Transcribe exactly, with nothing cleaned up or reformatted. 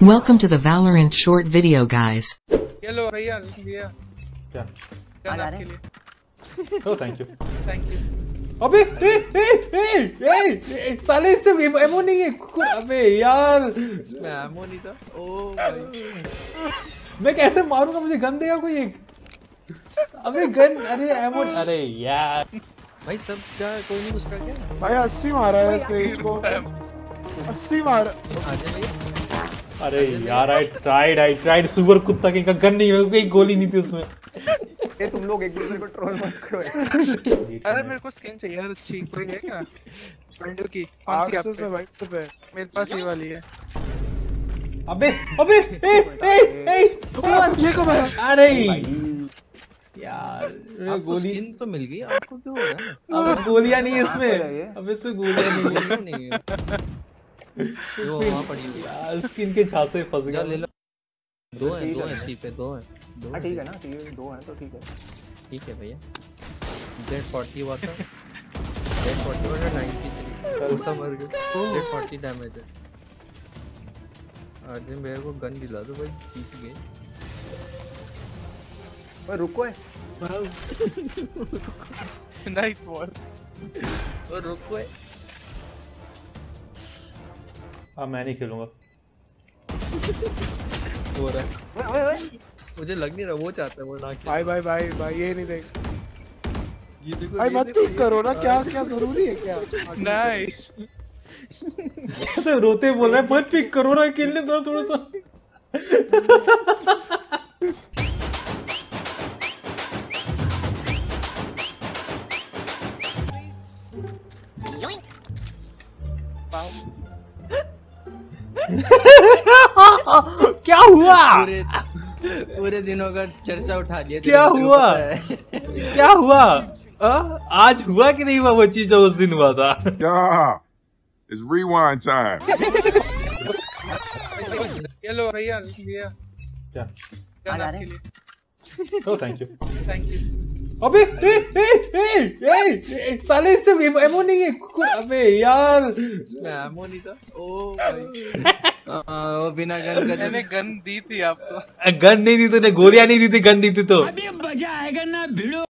Welcome to the Valorant short video, guys. चलो भैया भैया क्या गन आपके लिए। Oh thank you thank you. अबे ए ए ए ए साले इससे एमो नहीं है। अबे यार इसमें एमो नहीं था। ओ भाई मैं कैसे मारूंगा, मुझे गन देगा कोई एक। अबे गन, अरे एमो, अरे यार भाई सब क्या कोई नहीं घुस रहा क्या भाई अस्सी मारा है तेईस को, अस्सी मारा। आजा भाई। अरे यार I tried I tried super कुत्ता के का गन नहीं है, कोई गोली नहीं थी उसमें। ये तुम लोग एक दूसरे को ट्रोल मत करो। अरे मेरे को स्किन चाहिए यार, अच्छी कोई है क्या विंडो की? कौन सी आप पे? भाई तो पे मेरे पास ये वाली है। अबे अबे ए ए ए ये को भाई, अरे यार आपको गोली स्किन तो मिल गई, आपको क्यों हो रहा है? अब गोलियां नहीं है इसमें, अब इसमें गोलियां नहीं है। गोली नहीं है वो वहां पड़ी हुई है यार स्किन के झांसे फंस जा गया। ले लो। दो है दो है सी पे दो है दो हाँ ठीक है ना, ठीक है दो है तो ठीक है। ठीक है भैया। जेड फोर्टी हुआ था, जेड फोर्टी वाला नाइंटी थ्री उसा मर गया। जेड फोर्टी डैमेज है। आज मेरे को गन दिला दो भाई, जीत गए। ओए रुको है नाइस बॉल। और रुको है। हाँ मैं नहीं खेलूंगा। हो रहा है, ओए ओए ओए मुझे लग नहीं रहा वो चाहता है वो ना खेले। भाई भाई भाई भाई ये नहीं देख ये देखो भाई, ये मत देखो, पिक ये करो ना। देखो। क्या क्या जरूरी है क्या? नाइस। कैसे रोते बोल रहा है, मत पिक करो ना, खेलने दो थोड़ा सा। क्या हुआ? पूरे पूरे दिनों का चर्चा उठा लिया। क्या हुआ? क्या हुआ? आ? आज हुआ कि नहीं हुआ वो चीज जो उस दिन हुआ था? Yeah, it's rewind time. चलो भैया भैया क्या गन आपके लिए। Oh thank you thank you. अबे ए ए ए ए साले इससे एमो नहीं है। अबे यार इसमें एमो नहीं था। ओ भाई हाँ, वो बिना गन का मैंने गन दी थी आपको। गन नहीं दी तूने, गोलियां नहीं दी थी, गन दी थी तो। अभी मजा आएगा ना भिड़ो।